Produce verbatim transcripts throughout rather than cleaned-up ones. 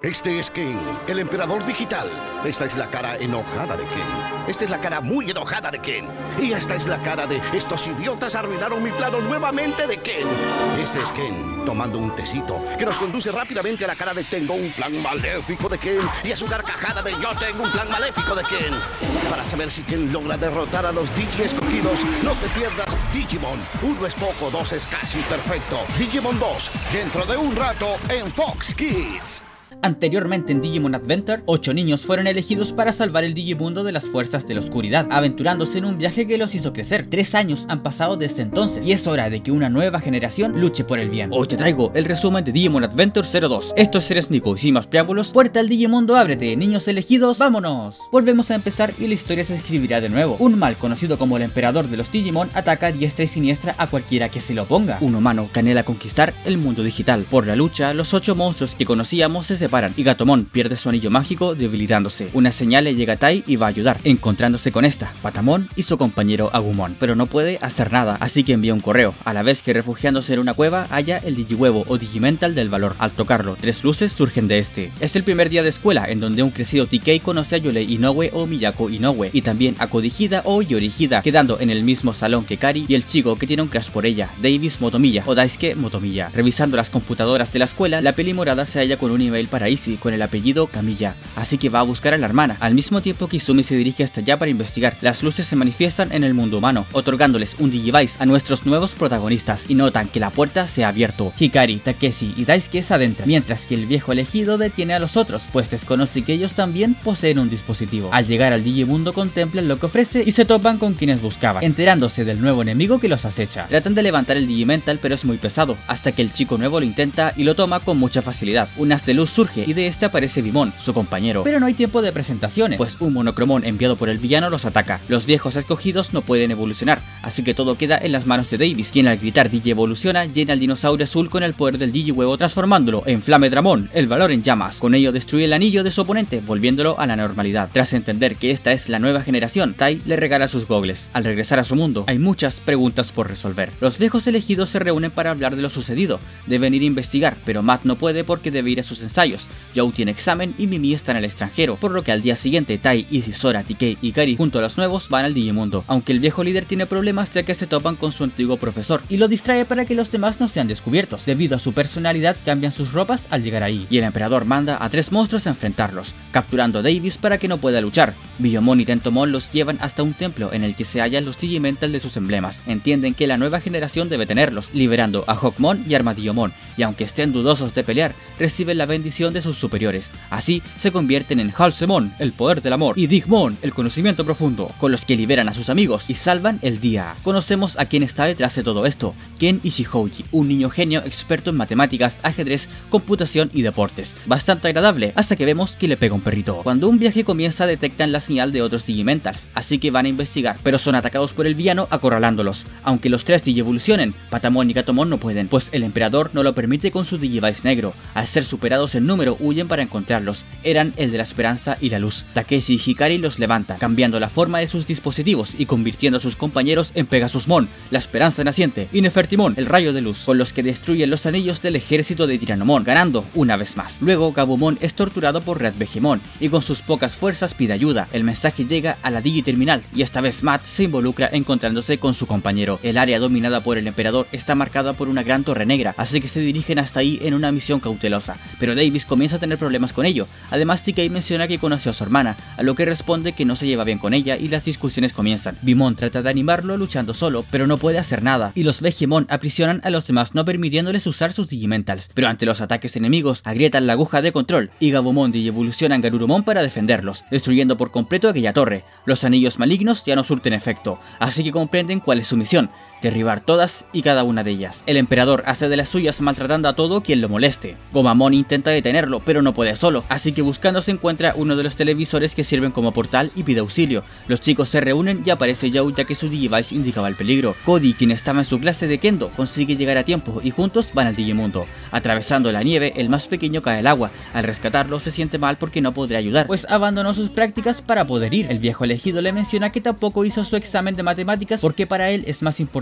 Este es Ken, el emperador digital. Esta es la cara enojada de Ken. Esta es la cara muy enojada de Ken. Y esta es la cara de estos idiotas arruinaron mi plano nuevamente de Ken. Este es Ken, tomando un tecito, que nos conduce rápidamente a la cara de tengo un plan maléfico de Ken y a su carcajada de yo tengo un plan maléfico de Ken. Para saber si Ken logra derrotar a los Digi escogidos, no te pierdas Digimon. Uno es poco, dos es casi perfecto. Digimon dos, dentro de un rato en Fox Kids. Anteriormente en Digimon Adventure, ocho niños fueron elegidos para salvar el Digimundo de las fuerzas de la oscuridad, aventurándose en un viaje que los hizo crecer. Tres años han pasado desde entonces, y es hora de que una nueva generación luche por el bien. Hoy te traigo el resumen de Digimon Adventure cero dos. Esto es Seres Nico, y sin más preámbulos, puerta al Digimundo, ábrete, niños elegidos, ¡vámonos! Volvemos a empezar y la historia se escribirá de nuevo. Un mal conocido como el emperador de los Digimon ataca a diestra y siniestra a cualquiera que se lo oponga. Un humano que anhela conquistar el mundo digital. Por la lucha, los ocho monstruos que conocíamos se separan y Gatomon pierde su anillo mágico debilitándose. Una señal le llega a Tai y va a ayudar, encontrándose con esta, Patamon y su compañero Agumon, pero no puede hacer nada, así que envía un correo, a la vez que refugiándose en una cueva halla el Digihuevo o Digimental del valor. Al tocarlo, tres luces surgen de este. Es el primer día de escuela en donde un crecido T K conoce a Yolei Inoue o Miyako Inoue, y también a Kodihida o Yorihida, quedando en el mismo salón que Kari y el chico que tiene un crush por ella, Davis Motomiya o Daisuke Motomiya. Revisando las computadoras de la escuela, la peli morada se halla con un email para Izzy con el apellido Kamiya, así que va a buscar a la hermana. Al mismo tiempo que Izumi se dirige hasta allá para investigar, las luces se manifiestan en el mundo humano, otorgándoles un Digivice a nuestros nuevos protagonistas, y notan que la puerta se ha abierto. Hikari, Takeshi y Daisuke se adentran, mientras que el viejo elegido detiene a los otros, pues desconoce que ellos también poseen un dispositivo. Al llegar al Digimundo contemplan lo que ofrece y se topan con quienes buscaban, enterándose del nuevo enemigo que los acecha. Tratan de levantar el Digimental pero es muy pesado, hasta que el chico nuevo lo intenta y lo toma con mucha facilidad. Un haz de luz surge y de este aparece Bimon, su compañero, pero no hay tiempo de presentaciones, pues un monocromón enviado por el villano los ataca. Los viejos escogidos no pueden evolucionar, así que todo queda en las manos de Davis, quien al gritar Digi evoluciona llena al dinosaurio azul con el poder del Digihuevo, transformándolo en Flame Dramón, el valor en llamas. Con ello destruye el anillo de su oponente, volviéndolo a la normalidad. Tras entender que esta es la nueva generación, Tai le regala sus gogles. Al regresar a su mundo, hay muchas preguntas por resolver. Los viejos elegidos se reúnen para hablar de lo sucedido. Deben ir a investigar, pero Matt no puede porque debe ir a sus ensayos. Joe tiene examen y Mimi está en el extranjero, por lo que al día siguiente Tai, Izzy, Sora, T K y Kari junto a los nuevos van al Digimundo, aunque el viejo líder tiene problemas ya que se topan con su antiguo profesor y lo distrae para que los demás no sean descubiertos. Debido a su personalidad cambian sus ropas al llegar ahí, y el emperador manda a tres monstruos a enfrentarlos, capturando a Davis para que no pueda luchar. Biyomon y Tentomon los llevan hasta un templo en el que se hallan los Digimental de sus emblemas. Entienden que la nueva generación debe tenerlos, liberando a Hawkmon y Armadillomon, y aunque estén dudosos de pelear, reciben la bendición de sus superiores. Así se convierten en Halsemon, el poder del amor, y Digmon, el conocimiento profundo, con los que liberan a sus amigos y salvan el día. Conocemos a quien está detrás de todo esto, Ken Ishihouji, un niño genio experto en matemáticas, ajedrez, computación y deportes. Bastante agradable, hasta que vemos que le pega un perrito. Cuando un viaje comienza detectan la señal de otros Digimentals, así que van a investigar, pero son atacados por el villano acorralándolos. Aunque los tres Digi evolucionen, Patamon y Gatomon no pueden, pues el emperador no lo permite con su Digivice negro. Al ser superados en número huyen para encontrarlos. Eran el de la esperanza y la luz. Takeshi y Hikari los levantan, cambiando la forma de sus dispositivos y convirtiendo a sus compañeros en Pegasusmon, la esperanza naciente, y Nefertimon, el rayo de luz, con los que destruyen los anillos del ejército de Tiranomon, ganando una vez más. Luego Gabumon es torturado por Red Vegemon y con sus pocas fuerzas pide ayuda. El mensaje llega a la Digi Terminal y esta vez Matt se involucra encontrándose con su compañero. El área dominada por el emperador está marcada por una gran torre negra, así que se dirigen hasta ahí en una misión cautelosa, pero Davis comienza a tener problemas con ello. Además T K menciona que conoció a su hermana, a lo que responde que no se lleva bien con ella y las discusiones comienzan. Bimon trata de animarlo luchando solo, pero no puede hacer nada, y los Vegemon aprisionan a los demás no permitiéndoles usar sus Digimentals, pero ante los ataques enemigos agrietan la aguja de control y Gabumon digievoluciona en Garurumon para defenderlos, destruyendo por completo aquella torre. Los anillos malignos ya no surten efecto, así que comprenden cuál es su misión: derribar todas y cada una de ellas. El emperador hace de las suyas maltratando a todo quien lo moleste. Gomamon intenta detenerlo, pero no puede solo, así que buscando se encuentra uno de los televisores que sirven como portal y pide auxilio. Los chicos se reúnen y aparece Joe ya que su Digivice indicaba el peligro. Cody, quien estaba en su clase de Kendo, consigue llegar a tiempo y juntos van al Digimundo. Atravesando la nieve, el más pequeño cae al agua. Al rescatarlo se siente mal porque no podrá ayudar, pues abandonó sus prácticas para poder ir. El viejo elegido le menciona que tampoco hizo su examen de matemáticas porque para él es más importante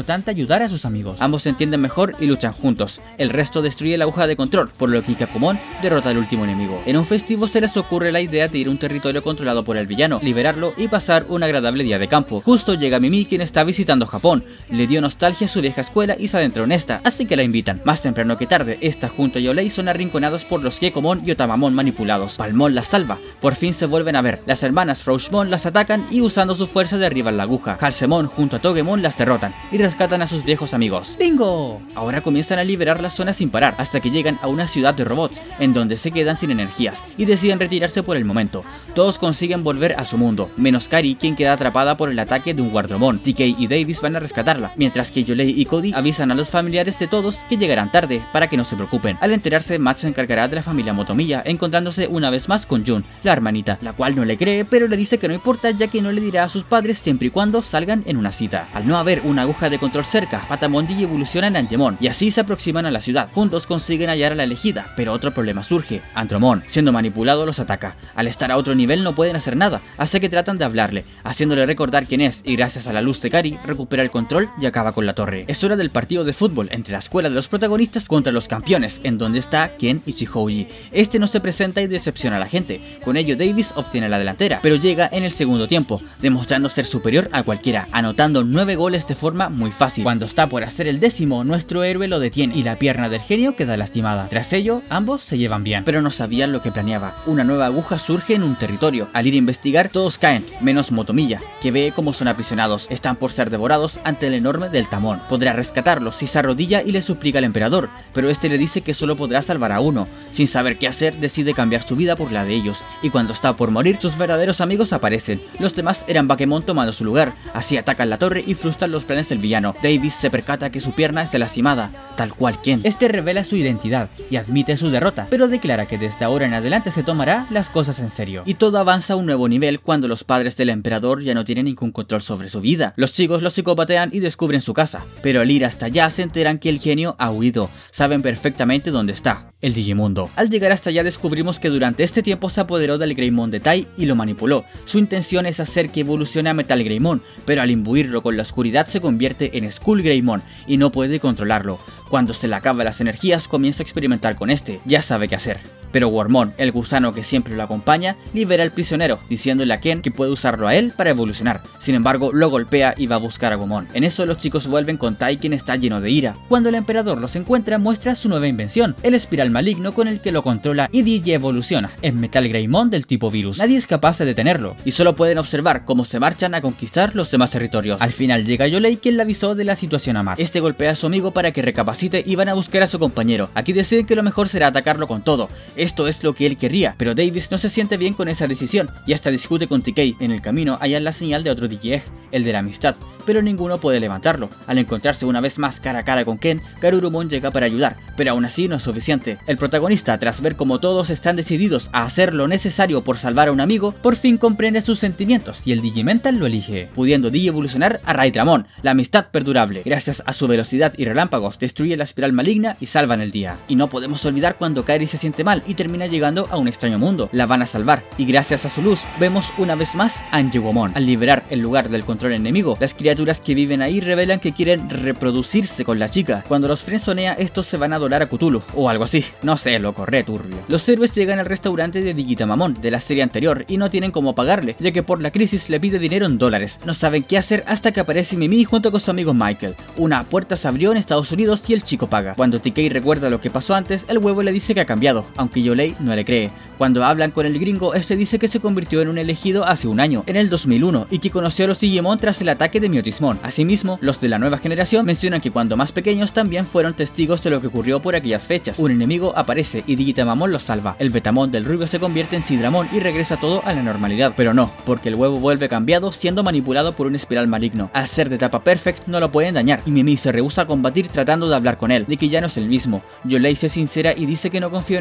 importante ayudar a sus amigos. Ambos se entienden mejor y luchan juntos. El resto destruye la aguja de control, por lo que Ikagumon derrota al último enemigo. En un festivo se les ocurre la idea de ir a un territorio controlado por el villano, liberarlo y pasar un agradable día de campo. Justo llega Mimi, quien está visitando Japón. Le dio nostalgia a su vieja escuela y se adentró en esta, así que la invitan. Más temprano que tarde, esta junto a Yolei son arrinconados por los Gekomon y Otamamon manipulados. Palmon las salva. Por fin se vuelven a ver. Las hermanas Rougemon las atacan y usando su fuerza derriban la aguja. Halsemon junto a Togemon las derrotan y rescatan a sus viejos amigos. ¡Bingo! Ahora comienzan a liberar la zona sin parar hasta que llegan a una ciudad de robots en donde se quedan sin energías y deciden retirarse por el momento. Todos consiguen volver a su mundo, menos Kari, quien queda atrapada por el ataque de un Guardromon. T K y Davis van a rescatarla, mientras que Yolei y Cody avisan a los familiares de todos que llegarán tarde para que no se preocupen. Al enterarse, Matt se encargará de la familia Motomiya, encontrándose una vez más con Jun, la hermanita, la cual no le cree, pero le dice que no importa, ya que no le dirá a sus padres siempre y cuando salgan en una cita. Al no haber una aguja de control cerca, Patamon evoluciona en Angemon y así se aproximan a la ciudad. Juntos consiguen hallar a la elegida, pero otro problema surge. Andromon, siendo manipulado, los ataca. Al estar a otro nivel no pueden hacer nada, así que tratan de hablarle, haciéndole recordar quién es, y gracias a la luz de Kari recupera el control y acaba con la torre. Es hora del partido de fútbol entre la escuela de los protagonistas contra los campeones, en donde está Ken y Shihouji. Este no se presenta y decepciona a la gente. Con ello Davis obtiene la delantera, pero llega en el segundo tiempo, demostrando ser superior a cualquiera, anotando nueve goles de forma muy fácil. Cuando está por hacer el décimo, nuestro héroe lo detiene y la pierna del genio queda lastimada. Tras ello, ambos se llevan bien, pero no sabían lo que planeaba. Una nueva aguja surge en un territorio. Al ir a investigar, todos caen, menos Motomiya, que ve cómo son aprisionados. Están por ser devorados ante el enorme Deltamon. Podrá rescatarlos si se arrodilla y le suplica al emperador, pero este le dice que solo podrá salvar a uno. Sin saber qué hacer, decide cambiar su vida por la de ellos, y cuando está por morir, sus verdaderos amigos aparecen. Los demás eran Bakemon tomando su lugar. Así atacan la torre y frustran los planes del villano. Davis se percata que su pierna está lastimada, tal cual Ken. Este revela su identidad y admite su derrota, pero declara que desde ahora en adelante se tomará las cosas en serio. Y todo avanza a un nuevo nivel cuando los padres del emperador ya no tienen ningún control sobre su vida. Los chicos los psicopatean y descubren su casa, pero al ir hasta allá se enteran que el genio ha huido. Saben perfectamente dónde está, el Digimundo. Al llegar hasta allá descubrimos que durante este tiempo se apoderó del Greymon de Tai y lo manipuló. Su intención es hacer que evolucione a Metal Greymon, pero al imbuirlo con la oscuridad se convierte en Skull Greymon y no puede controlarlo. Cuando se le acaban las energías comienza a experimentar con este, ya sabe qué hacer. Pero Wormmon, el gusano que siempre lo acompaña, libera al prisionero, diciéndole a Ken que puede usarlo a él para evolucionar. Sin embargo, lo golpea y va a buscar a Gomon. En eso los chicos vuelven con Tai, quien está lleno de ira. Cuando el emperador los encuentra, muestra su nueva invención, el espiral maligno con el que lo controla y Digi evoluciona en Metal Greymon del tipo virus. Nadie es capaz de detenerlo, y solo pueden observar cómo se marchan a conquistar los demás territorios. Al final llega Yolei, quien le avisó de la situación a Matt. Este golpea a su amigo para que recapacite y van a buscar a su compañero. Aquí deciden que lo mejor será atacarlo con todo. Esto es lo que él querría, pero Davis no se siente bien con esa decisión y hasta discute con T K. En el camino hallan la señal de otro Digi-Egg, el de la amistad, pero ninguno puede levantarlo. Al encontrarse una vez más cara a cara con Ken, Garurumon llega para ayudar, pero aún así no es suficiente. El protagonista, tras ver cómo todos están decididos a hacer lo necesario por salvar a un amigo, por fin comprende sus sentimientos y el Digimental lo elige, pudiendo Digi evolucionar a Raidramon, la amistad perdurable. Gracias a su velocidad y relámpagos destruye la espiral maligna y salvan el día. Y no podemos olvidar cuando Kairi se siente mal y termina llegando a un extraño mundo. La van a salvar y gracias a su luz vemos una vez más a Angemon. Al liberar el lugar del control enemigo, las criaturas que viven ahí revelan que quieren reproducirse con la chica. Cuando los frenzonea, estos se van a adorar a Cthulhu o algo así, no sé, lo corre turbio. Los héroes llegan al restaurante de Digitamamon de la serie anterior y no tienen cómo pagarle, ya que por la crisis le pide dinero en dólares. No saben qué hacer hasta que aparece Mimi junto con su amigo Michael. Una puerta se abrió en Estados Unidos y el chico paga. Cuando T K recuerda lo que pasó antes, el huevo le dice que ha cambiado, aunque Yolei no le cree. Cuando hablan con el gringo, este dice que se convirtió en un elegido hace un año, en el dos mil uno, y que conoció a los Digimon tras el ataque de Miotismon. Asimismo, los de la nueva generación mencionan que cuando más pequeños también fueron testigos de lo que ocurrió por aquellas fechas. Un enemigo aparece y Digitamamon los salva. El Betamon del rubio se convierte en Sidramon y regresa todo a la normalidad, pero no, porque el huevo vuelve cambiado siendo manipulado por un espiral maligno. Al ser de etapa perfect no lo pueden dañar y Mimi se rehúsa a combatir tratando de hablar con él, de que ya no es el mismo. Yolei se sincera y dice que no confía en este porque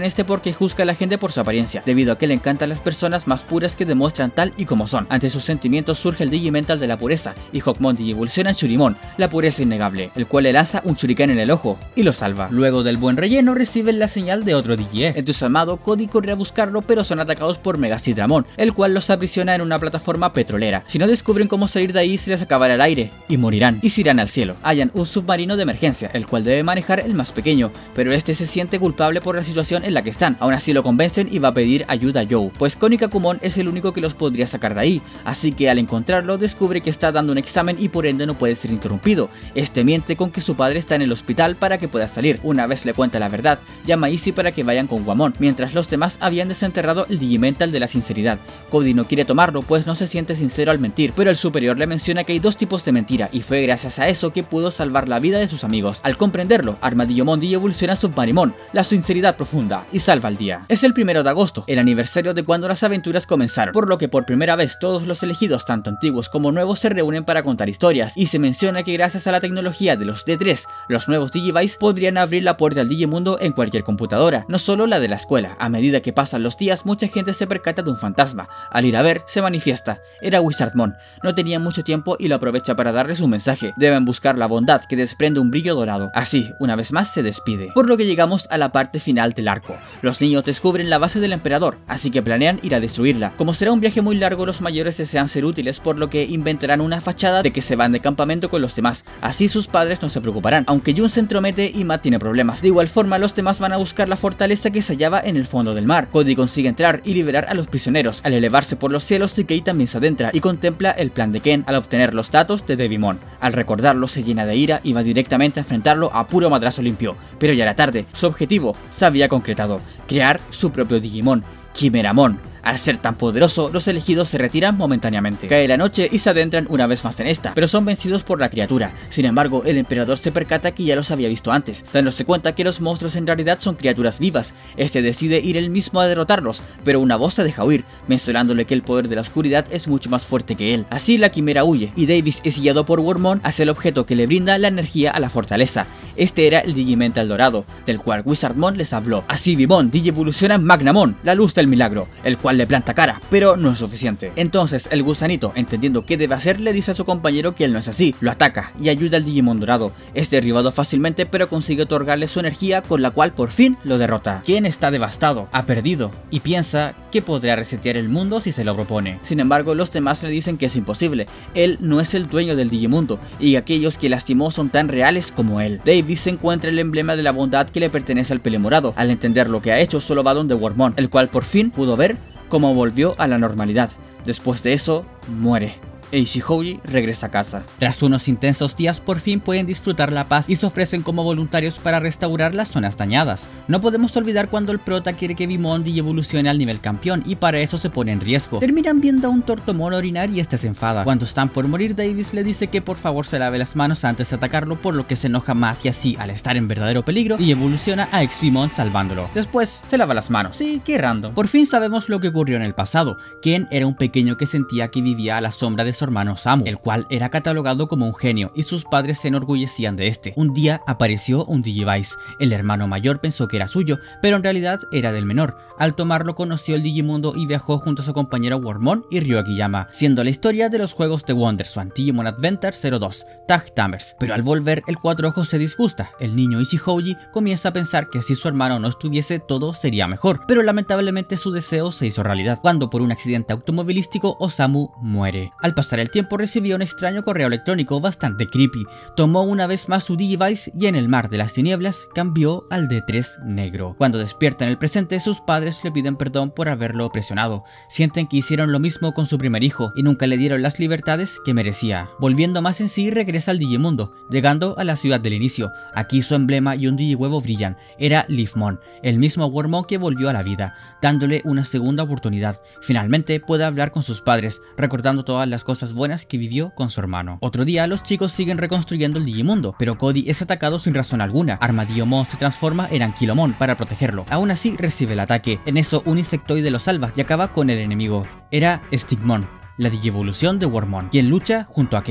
que juzga a la gente por su apariencia, debido a que le encantan las personas más puras que demuestran tal y como son. Ante sus sentimientos surge el Digimental de la pureza, y Hawkmon evoluciona en Shurimon, la pureza innegable, el cual le lanza un shuriken en el ojo y lo salva. Luego del buen relleno reciben la señal de otro Digi-Egg. Entusiasmado, Cody corre a buscarlo, pero son atacados por Megacidramon, el cual los aprisiona en una plataforma petrolera. Si no descubren cómo salir de ahí, se les acabará el aire y morirán, y se irán al cielo. Hallan un submarino de emergencia, el cual debe manejar el más pequeño, pero este se siente culpable por la situación en la que están. Aún así lo convencen y va a pedir ayuda a Joe, pues Konikakumon es el único que los podría sacar de ahí, así que al encontrarlo descubre que está dando un examen y por ende no puede ser interrumpido. Este miente con que su padre está en el hospital para que pueda salir. Una vez le cuenta la verdad, llama a Izzy para que vayan con Guamon, mientras los demás habían desenterrado el Digimental de la sinceridad. Cody no quiere tomarlo pues no se siente sincero al mentir, pero el superior le menciona que hay dos tipos de mentira y fue gracias a eso que pudo salvar la vida de sus amigos. Al comprenderlo, Armadillomon evoluciona a Submarimon, la sinceridad profunda, y salva el día. Es el primero de agosto, el aniversario de cuando las aventuras comenzaron, por lo que por primera vez todos los elegidos, tanto antiguos como nuevos, se reúnen para contar historias, y se menciona que gracias a la tecnología de los D tres, los nuevos Digivice podrían abrir la puerta al Digimundo en cualquier computadora, no solo la de la escuela. A medida que pasan los días, mucha gente se percata de un fantasma. Al ir a ver, se manifiesta. Era Wizardmon. No tenía mucho tiempo y lo aprovecha para darles un mensaje. Deben buscar la bondad que desprende un brillo dorado. Así, una vez más se despide. Por lo que llegamos a la parte final del arco. Los niños descubren la base del emperador, así que planean ir a destruirla. Como será un viaje muy largo, los mayores desean ser útiles, por lo que inventarán una fachada de que se van de campamento con los demás. Así sus padres no se preocuparán, aunque Jun se entromete y Matt tiene problemas. De igual forma, los demás van a buscar la fortaleza que se hallaba en el fondo del mar. Cody consigue entrar y liberar a los prisioneros. Al elevarse por los cielos, D K también se adentra y contempla el plan de Ken al obtener los datos de Devimon. Al recordarlo se llena de ira y va directamente a enfrentarlo a puro madrazo limpio. Pero ya era tarde, su objetivo se había concretado: crear su propio Digimon, Chimeramon. Al ser tan poderoso, los elegidos se retiran momentáneamente. Cae la noche y se adentran una vez más en esta, pero son vencidos por la criatura. Sin embargo, el emperador se percata que ya los había visto antes, dándose cuenta que los monstruos en realidad son criaturas vivas. Este decide ir él mismo a derrotarlos, pero una voz se deja oír, mencionándole que el poder de la oscuridad es mucho más fuerte que él. Así la quimera huye, y Davis es guiado por Wormmon hacia el objeto que le brinda la energía a la fortaleza. Este era el Digimental dorado, del cual Wizardmon les habló. Así Vivon digievoluciona en Magnamon, la luz del milagro, el cual le planta cara, pero no es suficiente. Entonces el gusanito, entendiendo qué debe hacer, le dice a su compañero que él no es así, lo ataca y ayuda al Digimon dorado. Es derribado fácilmente, pero consigue otorgarle su energía, con la cual por fin lo derrota. Quien está devastado, ha perdido, y piensa que podrá resetear el mundo si se lo propone. Sin embargo, los demás le dicen que es imposible, él no es el dueño del Digimundo, y aquellos que lastimó son tan reales como él. Davis encuentra el emblema de la bondad que le pertenece al pelo morado. Al entender lo que ha hecho, solo va donde Wormmon, el cual por fin pudo ver cómo volvió a la normalidad. Después de eso, muere. e Ishihouji regresa a casa. Tras unos intensos días, por fin pueden disfrutar la paz y se ofrecen como voluntarios para restaurar las zonas dañadas. No podemos olvidar cuando el prota quiere que Vimon evolucione al nivel campeón y para eso se pone en riesgo. Terminan viendo a un Tortomon orinar y este se enfada. Cuando están por morir, Davis le dice que por favor se lave las manos antes de atacarlo, por lo que se enoja más y así, al estar en verdadero peligro, y evoluciona a X-Vimon salvándolo. Después se lava las manos. Sí, qué random. Por fin sabemos lo que ocurrió en el pasado. Ken era un pequeño que sentía que vivía a la sombra de su hermano Samu, el cual era catalogado como un genio y sus padres se enorgullecían de este. Un día apareció un Digivice. El hermano mayor pensó que era suyo, pero en realidad era del menor. Al tomarlo conoció el Digimundo y viajó junto a su compañero Wormmon y Ryo Akiyama, siendo la historia de los juegos de WonderSwan Digimon Adventure cero dos, Tag Tamers. Pero al volver, el Cuatro Ojos se disgusta. El niño Ishihouji comienza a pensar que si su hermano no estuviese, todo sería mejor, pero lamentablemente su deseo se hizo realidad, cuando por un accidente automovilístico Osamu muere. Al pasar el tiempo recibió un extraño correo electrónico bastante creepy, tomó una vez más su Digivice y en el mar de las tinieblas cambió al D tres negro. Cuando despierta en el presente, sus padres le piden perdón por haberlo presionado. Sienten que hicieron lo mismo con su primer hijo y nunca le dieron las libertades que merecía. Volviendo más en sí, regresa al Digimundo, llegando a la ciudad del inicio. Aquí su emblema y un Digihuevo brillan. Era Leafmon, el mismo Wormmon que volvió a la vida, dándole una segunda oportunidad. Finalmente puede hablar con sus padres, recordando todas las cosas buenas que vivió con su hermano. Otro día, los chicos siguen reconstruyendo el Digimundo, pero Cody es atacado sin razón alguna. Armadillomon se transforma en Anquilomon para protegerlo. Aún así recibe el ataque. En eso un insectoide lo salva y acaba con el enemigo. Era Stigmon, la digievolución de Wormmon, quien lucha junto a Ken.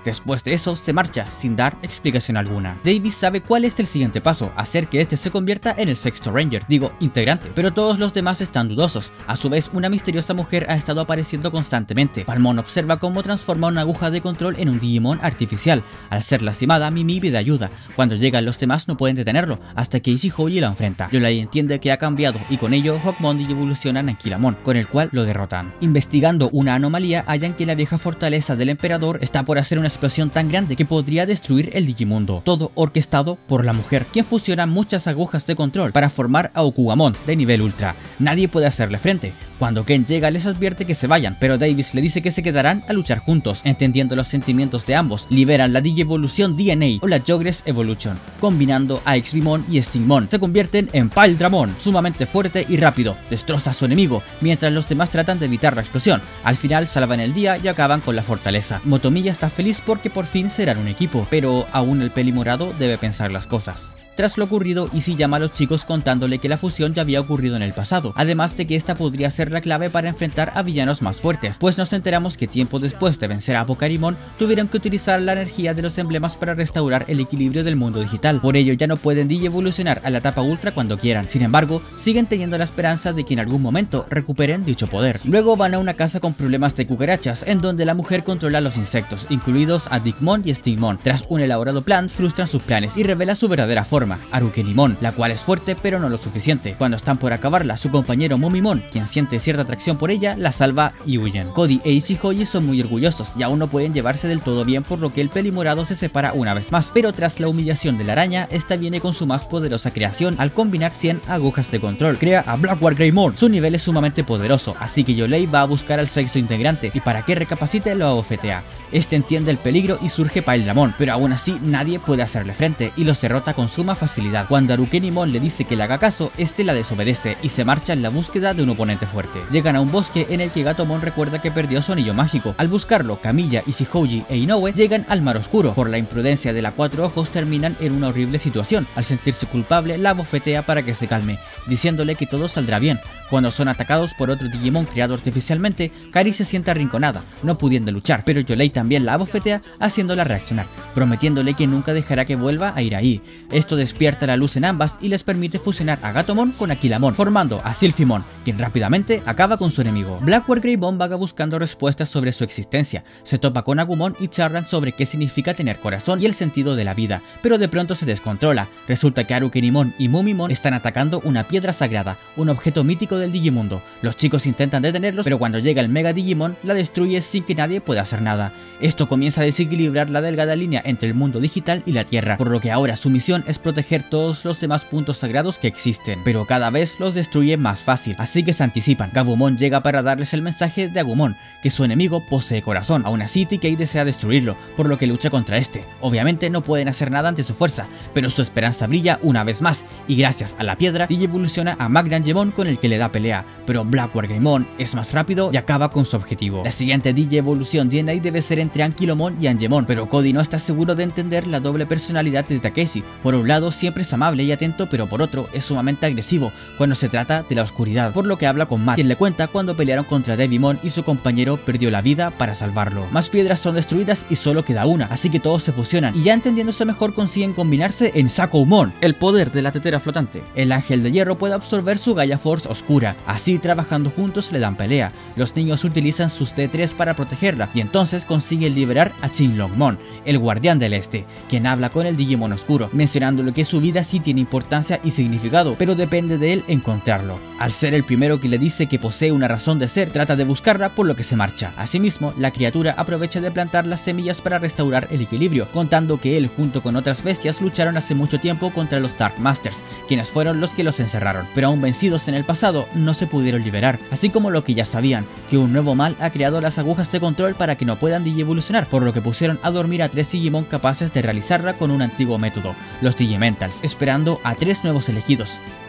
Después de eso se marcha sin dar explicación alguna. Davis sabe cuál es el siguiente paso, hacer que este se convierta en el sexto Ranger, digo integrante, pero todos los demás están dudosos. A su vez, una misteriosa mujer ha estado apareciendo constantemente. Palmón observa cómo transforma una aguja de control en un Digimon artificial. Al ser lastimada, Mimi pide ayuda. Cuando llegan los demás no pueden detenerlo, hasta que Ichihoji la enfrenta. Yolei entiende que ha cambiado y con ello Hawkmon evoluciona en Anquilamon, con el cual lo derrotan. Investigando una anomalía, hallan que la vieja fortaleza del emperador está por hacer una explosión tan grande que podría destruir el Digimundo. Todo orquestado por la mujer, quien fusiona muchas agujas de control para formar a Okugamon de nivel ultra. Nadie puede hacerle frente. Cuando Ken llega les advierte que se vayan, pero Davis le dice que se quedarán a luchar juntos. Entendiendo los sentimientos de ambos, liberan la Digievolución D N A o la Jogress Evolution, combinando a Exbimon y Stingmon. Se convierten en Pildramon, sumamente fuerte y rápido, destroza a su enemigo, mientras los demás tratan de evitar la explosión. Al final salvan el día y acaban con la fortaleza. Motomiya está feliz porque por fin serán un equipo, pero aún el peli morado debe pensar las cosas. Tras lo ocurrido, Izzy llama a los chicos contándole que la fusión ya había ocurrido en el pasado, además de que esta podría ser la clave para enfrentar a villanos más fuertes, pues nos enteramos que tiempo después de vencer a Apocarimon, tuvieron que utilizar la energía de los emblemas para restaurar el equilibrio del mundo digital. Por ello ya no pueden digievolucionar a la etapa ultra cuando quieran. Sin embargo, siguen teniendo la esperanza de que en algún momento recuperen dicho poder. Luego van a una casa con problemas de cucarachas, en donde la mujer controla a los insectos, incluidos a Digimon y Stingmon. Tras un elaborado plan, frustran sus planes y revela su verdadera forma, Arukenimon, la cual es fuerte pero no lo suficiente. Cuando están por acabarla, su compañero Mumimon, quien siente cierta atracción por ella, la salva y huyen. Cody e Ichihoji son muy orgullosos y aún no pueden llevarse del todo bien, por lo que el peli morado se separa una vez más, pero tras la humillación de la araña, esta viene con su más poderosa creación al combinar cien agujas de control. Crea a Blackward Greymon. Su nivel es sumamente poderoso, así que Yolei va a buscar al sexto integrante y para que recapacite lo abofetea. Este entiende el peligro y surge Pildramon, pero aún así nadie puede hacerle frente y los derrota con suma facilidad. Cuando Arukenimon le dice que le haga caso, este la desobedece y se marcha en la búsqueda de un oponente fuerte. Llegan a un bosque en el que Gatomon recuerda que perdió su anillo mágico. Al buscarlo, Kamiya, Ichihoji e Inoue llegan al mar oscuro. Por la imprudencia de la Cuatro Ojos terminan en una horrible situación. Al sentirse culpable, la bofetea para que se calme, diciéndole que todo saldrá bien. Cuando son atacados por otro Digimon creado artificialmente, Kari se siente arrinconada, no pudiendo luchar, pero Yolei también la abofetea haciéndola reaccionar, prometiéndole que nunca dejará que vuelva a ir ahí. Esto despierta la luz en ambas y les permite fusionar a Gatomon con Aquilamon, formando a Sylphimon, quien rápidamente acaba con su enemigo. Blackward Greymon vaga buscando respuestas sobre su existencia, se topa con Agumon y charlan sobre qué significa tener corazón y el sentido de la vida, pero de pronto se descontrola. Resulta que Arukenimon y Mumimon están atacando una piedra sagrada, un objeto mítico del Digimundo. Los chicos intentan detenerlos, pero cuando llega el Mega Digimon la destruye sin que nadie pueda hacer nada. Esto comienza a desequilibrar la delgada línea entre el mundo digital y la Tierra, por lo que ahora su misión es proteger todos los demás puntos sagrados que existen, pero cada vez los destruye más fácil, así que se anticipan. Gabumon llega para darles el mensaje de Agumon, que su enemigo posee corazón. Aún así, T K desea destruirlo, por lo que lucha contra este. Obviamente no pueden hacer nada ante su fuerza, pero su esperanza brilla una vez más, y gracias a la piedra, evoluciona a Magrangemon, con el que le da pelea, pero Blackward Greymon es más rápido y acaba con su objetivo. La siguiente Digievolución D N A debe ser entre Ankylamon y Angemon, pero Cody no está seguro de entender la doble personalidad de Takeshi. Por un lado siempre es amable y atento, pero por otro es sumamente agresivo cuando se trata de la oscuridad, por lo que habla con Matt, quien le cuenta cuando pelearon contra Devimon y su compañero perdió la vida para salvarlo. Más piedras son destruidas y solo queda una, así que todos se fusionan y ya entendiéndose mejor consiguen combinarse en Sakoumon, el poder de la tetera flotante. El ángel de hierro puede absorber su Gaia Force oscura, así trabajando juntos le dan pelea. Los niños utilizan sus T tres para protegerla y entonces consiguen liberar a Shinlongmon, el guardián del este, quien habla con el Digimon oscuro, mencionándole que su vida sí tiene importancia y significado, pero depende de él encontrarlo. Al ser el primero que le dice que posee una razón de ser, trata de buscarla, por lo que se marcha. Asimismo, la criatura aprovecha de plantar las semillas para restaurar el equilibrio, contando que él junto con otras bestias lucharon hace mucho tiempo contra los Dark Masters, quienes fueron los que los encerraron, pero aún vencidos en el pasado no se pudieron liberar, así como lo que ya sabían, que un nuevo mal ha creado las agujas de control para que no puedan digievolucionar, por lo que pusieron a dormir a tres Digimon capaces de realizarla con un antiguo método, los Digimentals, esperando a tres nuevos elegidos.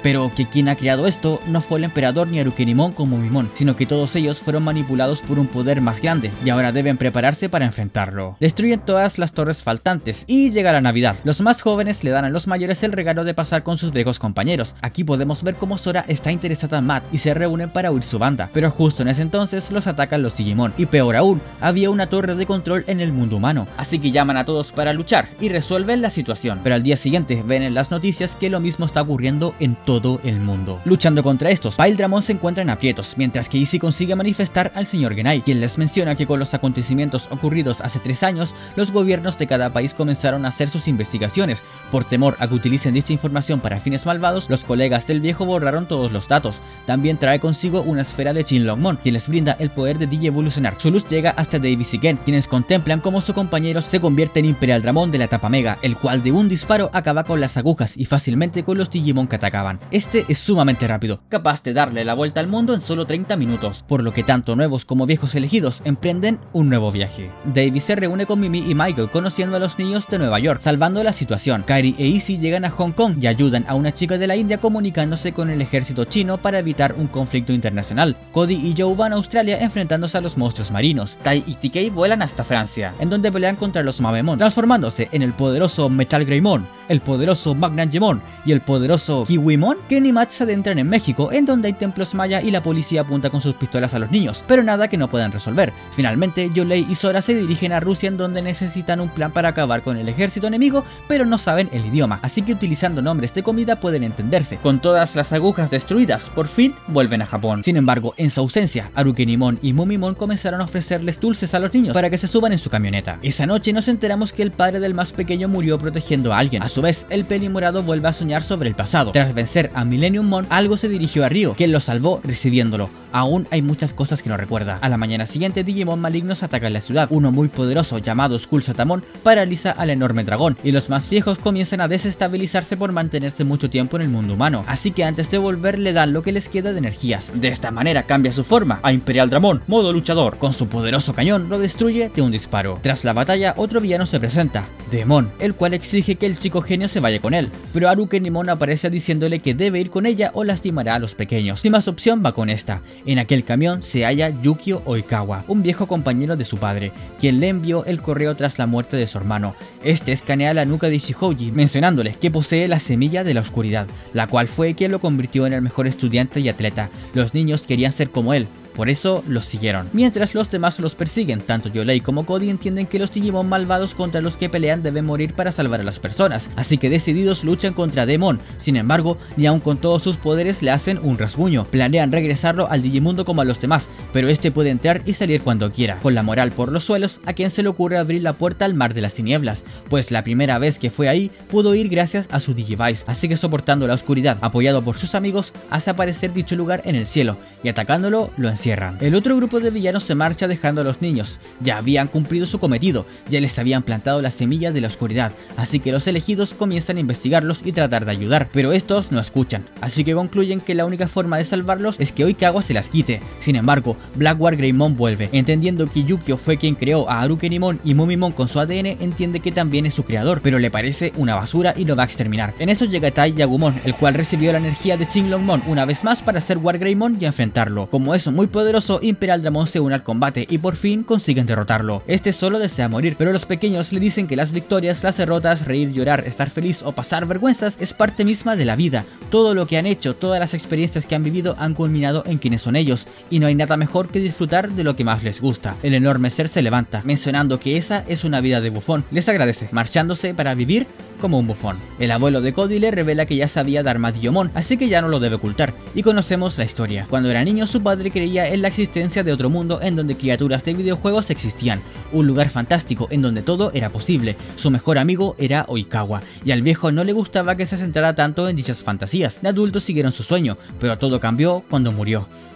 pero que quien ha creado esto no fue el emperador ni Arukenimon como Mumimon, sino que todos ellos fueron manipulados por un poder más grande y ahora deben prepararse para enfrentarlo. Destruyen todas las torres faltantes y llega la Navidad. Los más jóvenes le dan a los mayores el regalo de pasar con sus viejos compañeros. Aquí podemos ver cómo Sora está interesada en Matt y se reúnen para huir su banda, pero justo en ese entonces los atacan los Digimon y peor aún, había una torre de control en el mundo humano, así que llaman a todos para luchar y resuelven la situación, pero al día siguiente ven en las noticias que lo mismo está ocurriendo en todo el mundo. Luchando contra estos, Paildramon se encuentra en aprietos, mientras que Izzy consigue manifestar al señor Genai, quien les menciona que con los acontecimientos ocurridos hace tres años, los gobiernos de cada país comenzaron a hacer sus investigaciones. Por temor a que utilicen dicha información para fines malvados, los colegas del viejo borraron todos los datos. También trae consigo una esfera de Shinlongmon, que les brinda el poder de digievolucionar. Su luz llega hasta Davis y Ken, quienes contemplan cómo su compañero se convierte en Imperial Dramon de la etapa Mega, el cual de un disparo acaba con las agujas y fácilmente con los Digimon que atacaban. Este es sumamente rápido, capaz de darle la vuelta al mundo en solo treinta minutos, por lo que tanto nuevos como viejos elegidos emprenden un nuevo viaje. Davis se reúne con Mimi y Michael conociendo a los niños de Nueva York, salvando la situación. Kairi e Izzy llegan a Hong Kong y ayudan a una chica de la India comunicándose con el ejército chino para evitar un conflicto internacional. Cody y Joe van a Australia enfrentándose a los monstruos marinos. Tai y T K vuelan hasta Francia, en donde pelean contra los Mamemon, transformándose en el poderoso Metal Greymon, el poderoso Magnangemon y el poderoso Kiwimon. Ken y Matt se adentran en México, en donde hay templos maya y la policía apunta con sus pistolas a los niños, pero nada que no puedan resolver. Finalmente, Yolei y Sora se dirigen a Rusia, en donde necesitan un plan para acabar con el ejército enemigo, pero no saben el idioma, así que utilizando nombres de comida pueden entenderse. Con todas las agujas destruidas, por fin vuelven a Japón. Sin embargo, en su ausencia, Arukenimon y Mumimon comenzaron a ofrecerles dulces a los niños para que se suban en su camioneta. Esa noche nos enteramos que el padre del más pequeño murió protegiendo a alguien. A su vez, el Pelimorado vuelve a soñar sobre el pasado. Tras vencer a Millennium Mon, algo se dirigió a Ryo, quien lo salvó recibiéndolo. Aún hay muchas cosas que no recuerda. A la mañana siguiente, Digimon malignos atacan la ciudad. Uno muy poderoso llamado Skull Satamon paraliza al enorme dragón y los más viejos comienzan a desestabilizarse por mantenerse mucho tiempo en el mundo humano, así que antes de volver le dan lo que les queda de energías. De esta manera cambia su forma a Imperial Dramon, modo luchador. Con su poderoso cañón lo destruye de un disparo. Tras la batalla, otro villano se presenta, Demon, el cual exige que el chico genio se vaya con él, pero Arukenimon aparece diciéndole que debe ir con ella o lastimará a los pequeños. Sin más opción va con esta. En aquel camión se halla Yukio Oikawa, un viejo compañero de su padre, quien le envió el correo tras la muerte de su hermano. Este escanea la nuca de Shihoji, mencionándole que posee la semilla de la oscuridad, la cual fue quien lo convirtió en el mejor estudiante y atleta. Los niños querían ser como él, por eso los siguieron. Mientras los demás los persiguen, tanto Yolei como Cody entienden que los Digimon malvados contra los que pelean deben morir para salvar a las personas, así que decididos luchan contra Demon. Sin embargo, ni aun con todos sus poderes le hacen un rasguño. Planean regresarlo al Digimundo como a los demás, pero este puede entrar y salir cuando quiera. Con la moral por los suelos, a quien se le ocurre abrir la puerta al mar de las tinieblas, pues la primera vez que fue ahí pudo ir gracias a su Digivice, así que soportando la oscuridad, apoyado por sus amigos, hace aparecer dicho lugar en el cielo y atacándolo lo encierra. El otro grupo de villanos se marcha dejando a los niños. Ya habían cumplido su cometido, ya les habían plantado las semillas de la oscuridad, así que los elegidos comienzan a investigarlos y tratar de ayudar, pero estos no escuchan, así que concluyen que la única forma de salvarlos es que Oikawa se las quite. Sin embargo, Blackwar Greymon vuelve, entendiendo que Yukio fue quien creó a Arukenimon y Mumimon con su A D N, entiende que también es su creador, pero le parece una basura y lo va a exterminar. En eso llega Tai y Agumon, el cual recibió la energía de Shinlongmon una vez más para hacer War Greymon y enfrentarlo. Como eso muy poderoso, Imperial Dramon se une al combate y por fin consiguen derrotarlo. Este solo desea morir, pero los pequeños le dicen que las victorias, las derrotas, reír, llorar, estar feliz o pasar vergüenzas es parte misma de la vida. Todo lo que han hecho, todas las experiencias que han vivido han culminado en quienes son ellos, y no hay nada mejor que disfrutar de lo que más les gusta. El enorme ser se levanta, mencionando que esa es una vida de bufón. Les agradece, marchándose para vivir como un bufón. El abuelo de Cody le revela que ya sabía de Armadillomon, así que ya no lo debe ocultar, y conocemos la historia. Cuando era niño, su padre creía en la existencia de otro mundo en donde criaturas de videojuegos existían, un lugar fantástico en donde todo era posible. Su mejor amigo era Oikawa, y al viejo no le gustaba que se centrara tanto en dichas fantasías. De adultos siguieron su sueño, pero todo cambió cuando murió.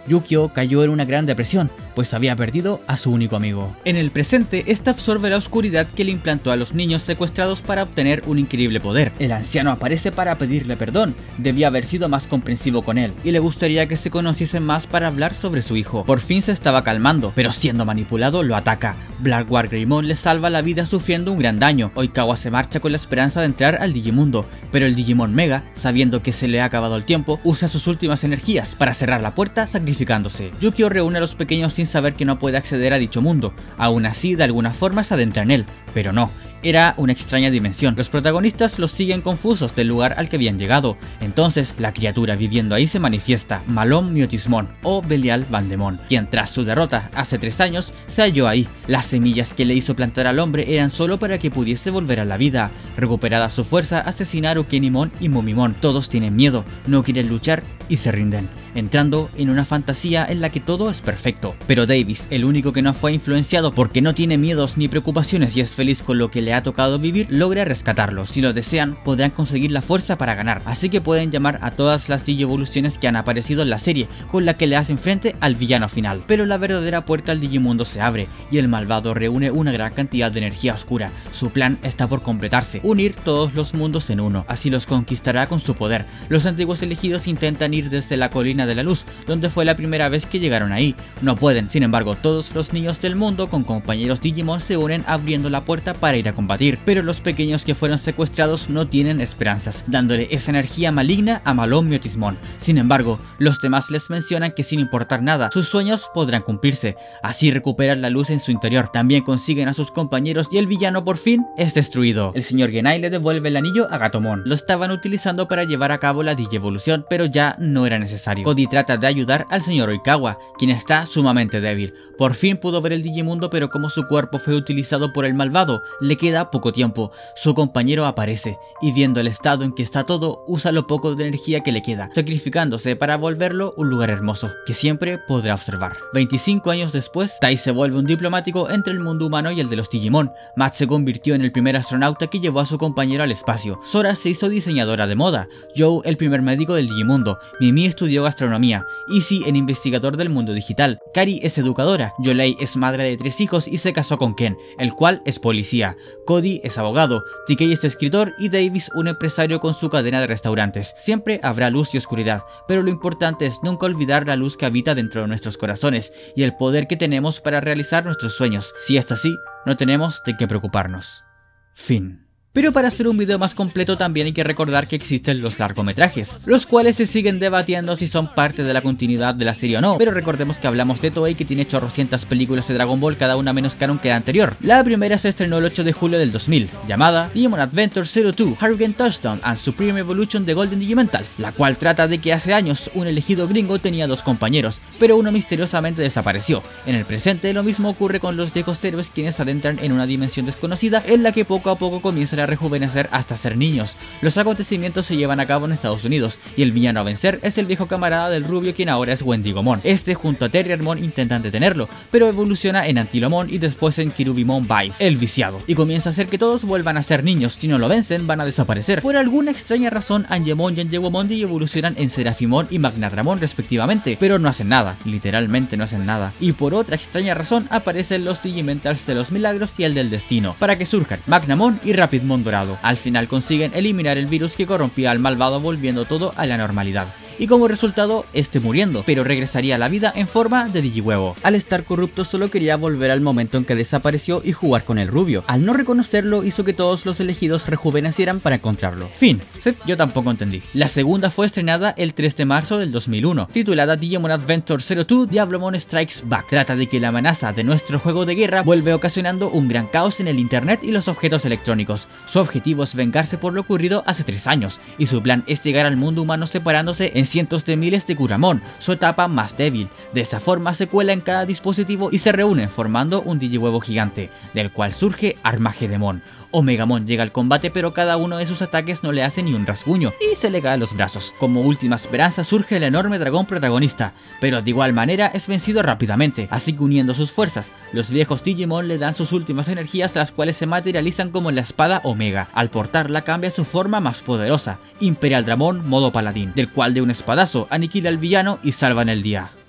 Yukio cayó en una gran depresión, pues había perdido a su único amigo. En el presente, esta absorbe la oscuridad que le implantó a los niños secuestrados para obtener un increíble poder. El anciano aparece para pedirle perdón, debía haber sido más comprensivo con él, y le gustaría que se conociesen más para hablar sobre su hijo. Por fin se estaba calmando, pero siendo manipulado lo ataca. Blackward Greymon le salva la vida sufriendo un gran daño. Oikawa se marcha con la esperanza de entrar al Digimundo, pero el Digimon Mega, sabiendo que se le ha acabado el tiempo, usa sus últimas energías para cerrar la puerta sacrificándose. Yukio reúne a los pequeños sin saber que no puede acceder a dicho mundo, aún así de alguna forma se adentra en él, pero no. Era una extraña dimensión. Los protagonistas los siguen confusos del lugar al que habían llegado. Entonces, la criatura viviendo ahí se manifiesta, Malón Myotismon o Belial Vandemon, quien tras su derrota hace tres años se halló ahí. Las semillas que le hizo plantar al hombre eran solo para que pudiese volver a la vida. Recuperada su fuerza, asesinar a Ukenimon y Momimon. Todos tienen miedo, no quieren luchar y se rinden, entrando en una fantasía en la que todo es perfecto. Pero Davis, el único que no fue influenciado porque no tiene miedos ni preocupaciones y es feliz con lo que le ha tocado vivir, logra rescatarlos. Si lo desean, podrán conseguir la fuerza para ganar, así que pueden llamar a todas las digievoluciones que han aparecido en la serie, con la que le hacen frente al villano final. Pero la verdadera puerta al Digimundo se abre, y el malvado reúne una gran cantidad de energía oscura. Su plan está por completarse, unir todos los mundos en uno, así los conquistará con su poder. Los antiguos elegidos intentan ir desde la colina de la luz, donde fue la primera vez que llegaron ahí. No pueden, sin embargo, todos los niños del mundo con compañeros Digimon se unen abriendo la puerta para ir a combatir, pero los pequeños que fueron secuestrados no tienen esperanzas, dándole esa energía maligna a Malón Myotismon. Sin embargo, los demás les mencionan que sin importar nada, sus sueños podrán cumplirse, así recuperan la luz en su interior. También consiguen a sus compañeros y el villano por fin es destruido. El señor Genai le devuelve el anillo a Gatomon. Lo estaban utilizando para llevar a cabo la digievolución, pero ya no era necesario. Cody trata de ayudar al señor Oikawa, quien está sumamente débil. Por fin pudo ver el Digimundo, pero como su cuerpo fue utilizado por el malvado, le queda poco tiempo. Su compañero aparece, y viendo el estado en que está todo, usa lo poco de energía que le queda, sacrificándose para volverlo un lugar hermoso, que siempre podrá observar. veinticinco años después, Tai se vuelve un diplomático entre el mundo humano y el de los Digimon. Matt se convirtió en el primer astronauta que llevó a su compañero al espacio. Sora se hizo diseñadora de moda, Joe el primer médico del Digimundo, Mimi estudió gastronomía, Izzy en investigador del mundo digital, Kari es educadora, Yolei es madre de tres hijos y se casó con Ken, el cual es policía, Cody es abogado, T K es escritor y Davis un empresario con su cadena de restaurantes. Siempre habrá luz y oscuridad, pero lo importante es nunca olvidar la luz que habita dentro de nuestros corazones y el poder que tenemos para realizar nuestros sueños. Si es así, no tenemos de qué preocuparnos. Fin. Pero para hacer un video más completo también hay que recordar que existen los largometrajes, los cuales se siguen debatiendo si son parte de la continuidad de la serie o no, pero recordemos que hablamos de Toei, que tiene chorrocientas películas de Dragon Ball, cada una menos canon que la anterior. La primera se estrenó el ocho de julio del dos mil, llamada Digimon Adventure cero dos, Hurricane Touchdown and Supreme Evolution de Golden Digimentals, la cual trata de que hace años un elegido gringo tenía dos compañeros, pero uno misteriosamente desapareció. En el presente lo mismo ocurre con los viejos héroes, quienes adentran en una dimensión desconocida en la que poco a poco comienzan a rejuvenecer hasta ser niños. Los acontecimientos se llevan a cabo en Estados Unidos y el villano a vencer es el viejo camarada del rubio, quien ahora es Wendigomon. Este junto a Terriermon intentan detenerlo, pero evoluciona en Antilomon y después en Kirubimon Vice, el viciado, y comienza a hacer que todos vuelvan a ser niños. Si no lo vencen, van a desaparecer. Por alguna extraña razón, Angemon y Angewomon evolucionan en Serafimon y Magnadramon respectivamente, pero no hacen nada, literalmente no hacen nada. Y por otra extraña razón aparecen los Digimentals de los milagros y el del destino, para que surjan Magnamon y Rapidmon dorado. Al final consiguen eliminar el virus que corrompía al malvado, volviendo todo a la normalidad. Y como resultado, este muriendo, pero regresaría a la vida en forma de Digihuevo. Al estar corrupto solo quería volver al momento en que desapareció y jugar con el rubio. Al no reconocerlo, hizo que todos los elegidos rejuvenecieran para encontrarlo. Fin. Sí, yo tampoco entendí. La segunda fue estrenada el tres de marzo del dos mil uno, titulada Digimon Adventure cero dos Diablomon Strikes Back. Trata de que la amenaza de nuestro juego de guerra vuelve ocasionando un gran caos en el internet y los objetos electrónicos. Su objetivo es vengarse por lo ocurrido hace tres años, y su plan es llegar al mundo humano separándose en cientos de miles de Kuramon, su etapa más débil. De esa forma se cuela en cada dispositivo y se reúnen formando un Digihuevo gigante, del cual surge Armagedemon. Omegamon llega al combate, pero cada uno de sus ataques no le hace ni un rasguño y se le cae a los brazos. Como última esperanza surge el enorme dragón protagonista, pero de igual manera es vencido rápidamente, así que uniendo sus fuerzas, los viejos Digimon le dan sus últimas energías, las cuales se materializan como la espada Omega. Al portarla cambia su forma más poderosa, Imperial Dramon modo paladín, del cual de un espadazo aniquila al villano y salvan el día.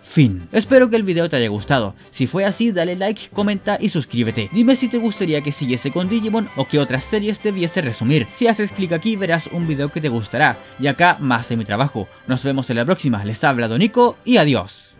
Fin. Espero que el video te haya gustado. Si fue así, dale like, comenta y suscríbete. Dime si te gustaría que siguiese con Digimon o qué otras series debiese resumir. Si haces clic aquí verás un video que te gustará. Y acá más de mi trabajo. Nos vemos en la próxima. Les habla Donico y adiós.